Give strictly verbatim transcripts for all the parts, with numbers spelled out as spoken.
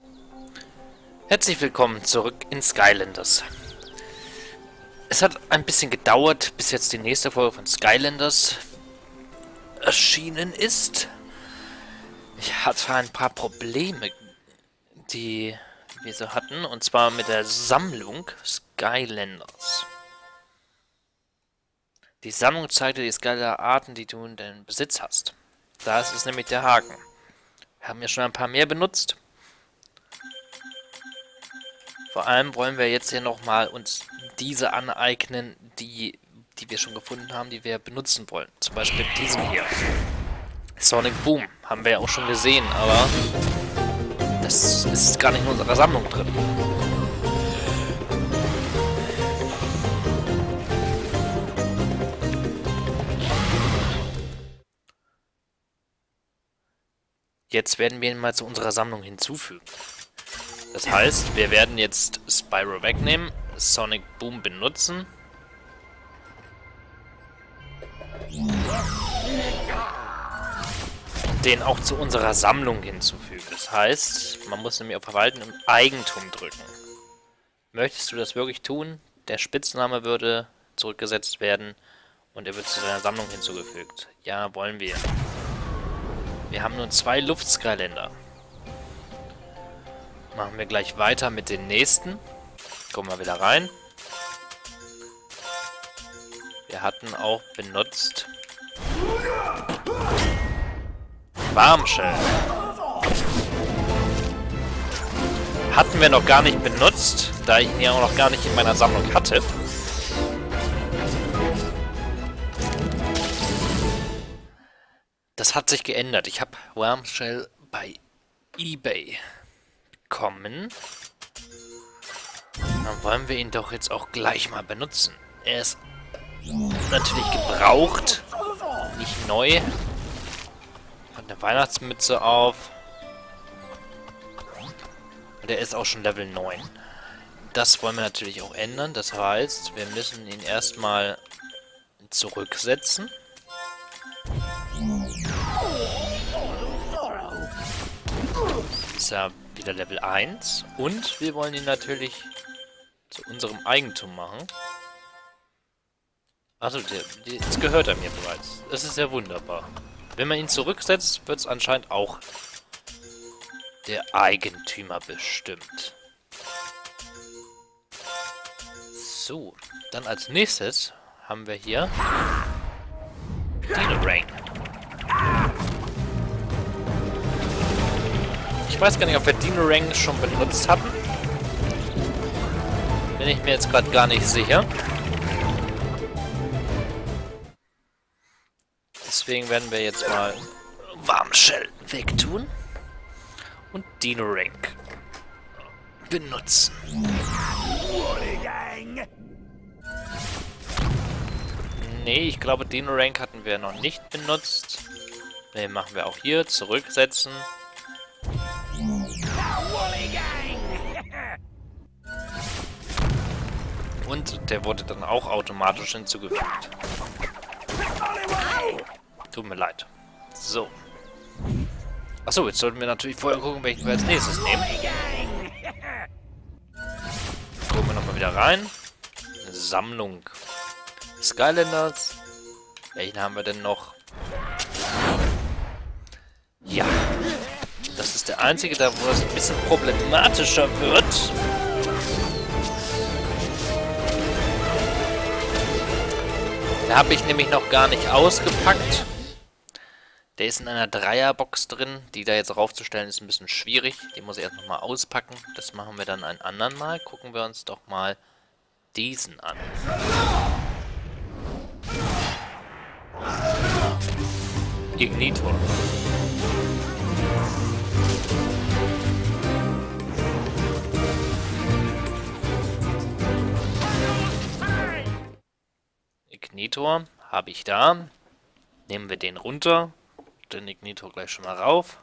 Herzlich willkommen zurück in Skylanders. Es hat ein bisschen gedauert, bis jetzt die nächste Folge von Skylanders erschienen ist. Ich hatte ein paar Probleme, die wir so hatten, und zwar mit der Sammlung Skylanders. Die Sammlung zeigt dir die Skylander-Arten, die du in deinem Besitz hast. Das ist nämlich der Haken. Wir haben ja schon ein paar mehr benutzt. Vor allem wollen wir jetzt hier nochmal uns diese aneignen, die, die wir schon gefunden haben, die wir benutzen wollen. Zum Beispiel diesen hier. Sonic Boom. Haben wir ja auch schon gesehen, aber das ist gar nicht in unserer Sammlung drin. Jetzt werden wir ihn mal zu unserer Sammlung hinzufügen. Das heißt, wir werden jetzt Spyro wegnehmen, Sonic Boom benutzen. Den auch zu unserer Sammlung hinzufügen. Das heißt, man muss nämlich auf Verwalten im Eigentum drücken. Möchtest du das wirklich tun? Der Spitzname würde zurückgesetzt werden und er wird zu deiner Sammlung hinzugefügt. Ja, wollen wir. Wir haben nur zwei Luft-Skylander. Machen wir gleich weiter mit den nächsten. Kommen wir wieder rein. Wir hatten auch benutzt Warmshell. Hatten wir noch gar nicht benutzt, da ich ihn ja auch noch gar nicht in meiner Sammlung hatte. Das hat sich geändert. Ich habe Warmshell bei eBay bekommen. Dann wollen wir ihn doch jetzt auch gleich mal benutzen. Er ist natürlich gebraucht, nicht neu. Hat eine Weihnachtsmütze auf. Und er ist auch schon Level neun. Das wollen wir natürlich auch ändern. Das heißt, wir müssen ihn erstmal zurücksetzen. Ist ja wieder Level eins. Und wir wollen ihn natürlich zu unserem Eigentum machen. Also, jetzt gehört er mir bereits. Das ist ja wunderbar. Wenn man ihn zurücksetzt, wird es anscheinend auch der Eigentümer bestimmt. So, dann als nächstes haben wir hier Dino Rain. Ich weiß gar nicht, ob wir Dino Rain schon benutzt hatten. Bin ich mir jetzt gerade gar nicht sicher. Deswegen werden wir jetzt mal Warmshell wegtun und Dino Rain benutzen. Nee, ich glaube Dino Rain hatten wir noch nicht benutzt. Ne, machen wir auch hier. Zurücksetzen. Und der wurde dann auch automatisch hinzugefügt. Tut mir leid. So. Achso, jetzt sollten wir natürlich vorher gucken, welchen wir als nächstes nehmen. Gucken wir nochmal wieder rein. Sammlung. Skylanders. Welchen haben wir denn noch? Ja. Das ist der einzige, da wo es ein bisschen problematischer wird. Da habe ich nämlich noch gar nicht ausgepackt. Der ist in einer Dreierbox drin. Die da jetzt raufzustellen ist ein bisschen schwierig. Die muss ich erst nochmal auspacken. Das machen wir dann ein andern Mal. Gucken wir uns doch mal diesen an. Ignitor. Ignitor habe ich da. Nehmen wir den runter. Den Ignitor gleich schon mal rauf.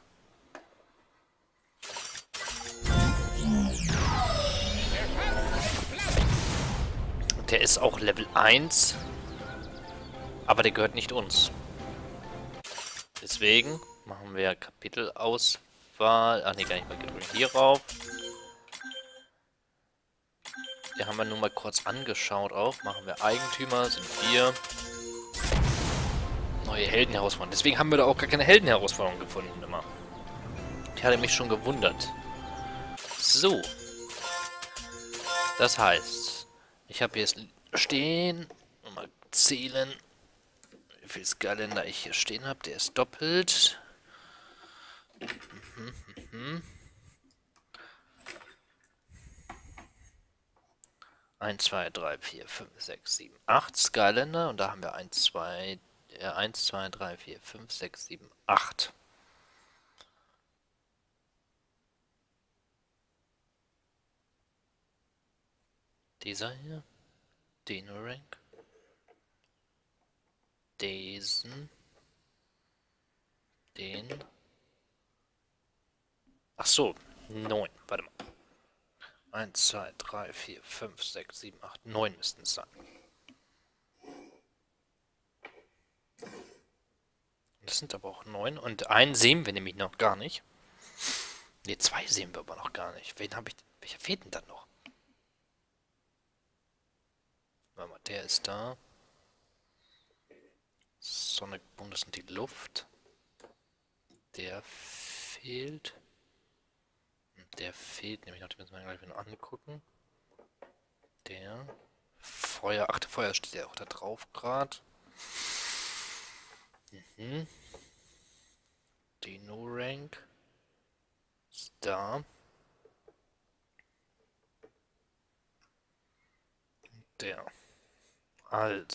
Der ist auch Level eins. Aber der gehört nicht uns. Deswegen machen wir Kapitel aus Auswahl. Ach nee, gar nicht mal gedrückt. Hier rauf. Die haben wir nur mal kurz angeschaut auch. Machen wir Eigentümer, sind wir. Neue Heldenherausforderung. Deswegen haben wir da auch gar keine Heldenherausforderung gefunden immer. Ich hatte mich schon gewundert. So. Das heißt, ich habe jetzt stehen. Mal zählen, wie viel Skylander ich hier stehen habe. Der ist doppelt. Mhm, mhm. eins, zwei, drei, vier, fünf, sechs, sieben, acht Skylander. Und da haben wir eins, zwei, äh, eins, zwei, drei, vier, fünf, sechs, sieben, acht. Dieser hier. Dino Rank. Diesen. Den. Ach so, neun. Warte mal. eins, zwei, drei, vier, fünf, sechs, sieben, acht, neun müssten es sein. Das sind aber auch neun. Und einen sehen wir nämlich noch gar nicht. Ne, zwei sehen wir aber noch gar nicht. Wen habe ich. Welcher fehlt denn dann noch? Warte mal, der ist da. Sonic Boom, das sind die Luft. Der fehlt. Der fehlt nämlich noch, den müssen wir gleich wieder angucken. Der. Feuer. Ach, der Feuer steht ja auch da drauf gerade. Mhm. Dino Rank. Ist da. Der. Also.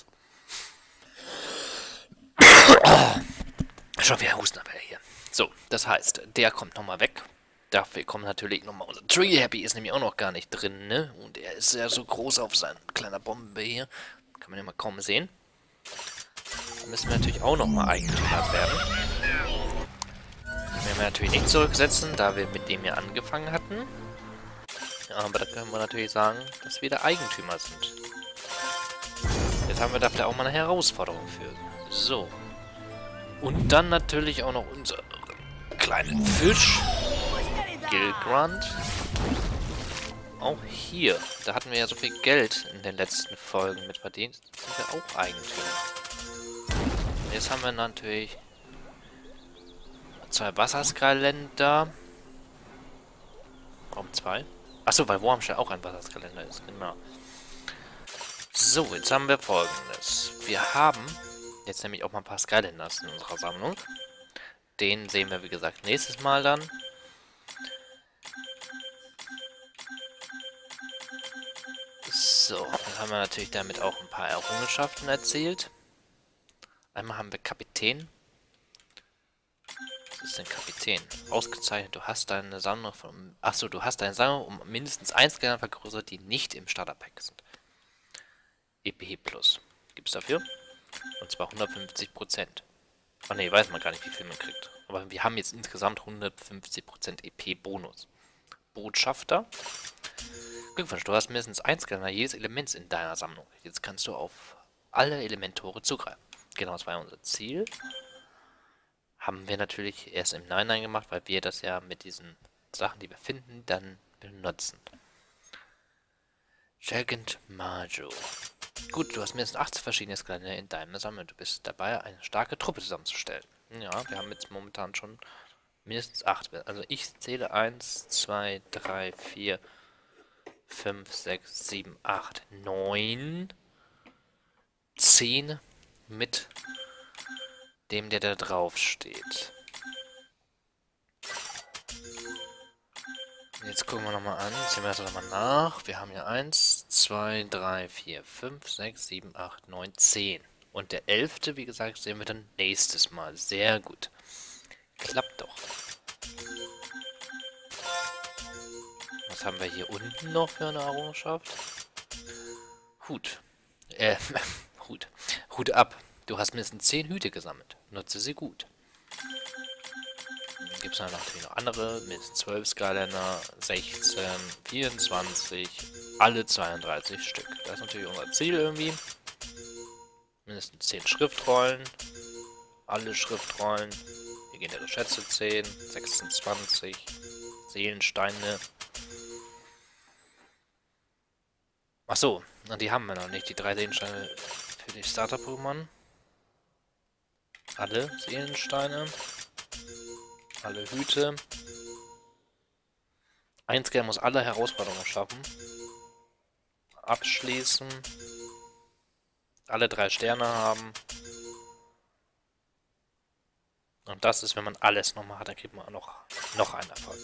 Schon wieder Husten aber hier. So, das heißt, der kommt nochmal weg. Dafür kommt natürlich nochmal unser Tree Happy, ist nämlich auch noch gar nicht drin, ne? Und er ist ja so groß auf seiner kleiner Bombe hier. Kann man ja mal kaum sehen. Da müssen wir natürlich auch nochmal Eigentümer werden. Den werden wir natürlich nicht zurücksetzen, da wir mit dem hier angefangen hatten. Aber da können wir natürlich sagen, dass wir da Eigentümer sind. Jetzt haben wir dafür auch mal eine Herausforderung für. So. Und dann natürlich auch noch unser kleinen Fisch. Gilgrant. Auch hier. Da hatten wir ja so viel Geld in den letzten Folgen mit verdient. Sind wir auch Eigentümer. Und jetzt haben wir natürlich zwei Wasserskalender. Warum zwei? Achso, weil Wormshell auch ein Wasserskalender ist. Genau. So, jetzt haben wir Folgendes. Wir haben jetzt nämlich auch mal ein paar Skylanders in unserer Sammlung. Den sehen wir, wie gesagt, nächstes Mal dann. So, dann haben wir natürlich damit auch ein paar Errungenschaften erzielt. Einmal haben wir Kapitän. Was ist denn Kapitän? Ausgezeichnet, du hast deine Sammlung von... Achso, du hast deine Sammlung um mindestens eins Skylander vergrößert, die nicht im Starterpack sind. E P plus. Gibt's dafür? Und zwar hundertfünfzig Prozent. Ach ne, weiß man gar nicht, wie viel man kriegt. Aber wir haben jetzt insgesamt hundertfünfzig Prozent E P-Bonus. Botschafter. Glückwunsch, du hast mindestens eins Scanner jedes Elements in deiner Sammlung. Jetzt kannst du auf alle Elementore zugreifen. Genau, das war ja unser Ziel. Haben wir natürlich erst im Nachhinein gemacht, weil wir das ja mit diesen Sachen, die wir finden, dann benutzen. Gigant Majo. Gut, du hast mindestens achtzig verschiedene Scanner in deiner Sammlung. Du bist dabei, eine starke Truppe zusammenzustellen. Ja, wir haben jetzt momentan schon mindestens acht. Also ich zähle eins, zwei, drei, vier, fünf, sechs, sieben, acht, neun, zehn mit dem, der da drauf steht. Jetzt gucken wir nochmal an. Sehen wir das nochmal nach. Wir haben hier eins, zwei, drei, vier, fünf, sechs, sieben, acht, neun, zehn. Und der elfte, wie gesagt, sehen wir dann nächstes Mal. Sehr gut. Klappt doch. Was haben wir hier unten noch für eine Errungenschaft? Hut. Äh, Hut. Hut ab. Du hast mindestens zehn Hüte gesammelt. Nutze sie gut. Dann gibt es natürlich noch andere. Mindestens zwölf Skylander, sechzehn, vierundzwanzig, alle zweiunddreißig Stück. Das ist natürlich unser Ziel irgendwie. Mindestens zehn Schriftrollen. Alle Schriftrollen. Legendäre Schätze zehn, sechsundzwanzig, Seelensteine. Achso, die haben wir noch nicht, die drei Seelensteine für die Starter-Pokémon. Alle Seelensteine. Alle Hüte. Einscan muss alle Herausforderungen schaffen. Abschließen. Alle drei Sterne haben. Und das ist, wenn man alles nochmal hat, dann kriegt man noch, noch einen Erfolg.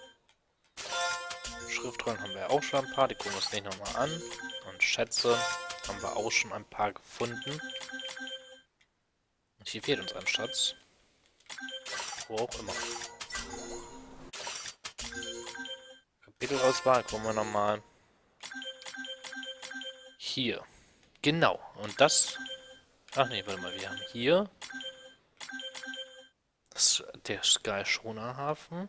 Ja. Schriftrollen haben wir ja auch schon ein paar, die gucken wir uns nicht nochmal an. Und Schätze haben wir auch schon ein paar gefunden. Und hier fehlt uns ein Schatz. Wo auch immer. Kapitelauswahl, gucken wir nochmal. Hier. Genau. Und das... Ach nee, warte mal, wir haben hier... Das, der Sky Schoner Hafen.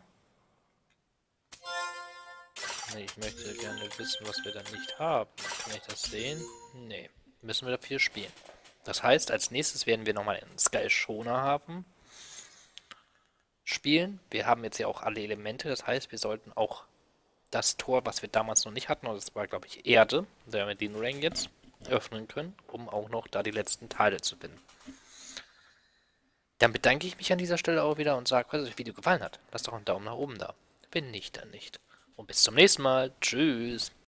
Nee, ich möchte gerne wissen, was wir da nicht haben. Kann ich das sehen? Nee. Müssen wir dafür spielen. Das heißt, als nächstes werden wir nochmal in Sky Schoner Hafen spielen. Wir haben jetzt ja auch alle Elemente. Das heißt, wir sollten auch das Tor, was wir damals noch nicht hatten, und das war, glaube ich, Erde, da wir den Ring jetzt öffnen können, um auch noch da die letzten Teile zu finden. Dann bedanke ich mich an dieser Stelle auch wieder und sage, falls euch das Video gefallen hat, lasst doch einen Daumen nach oben da. Wenn nicht, dann nicht. Und bis zum nächsten Mal. Tschüss.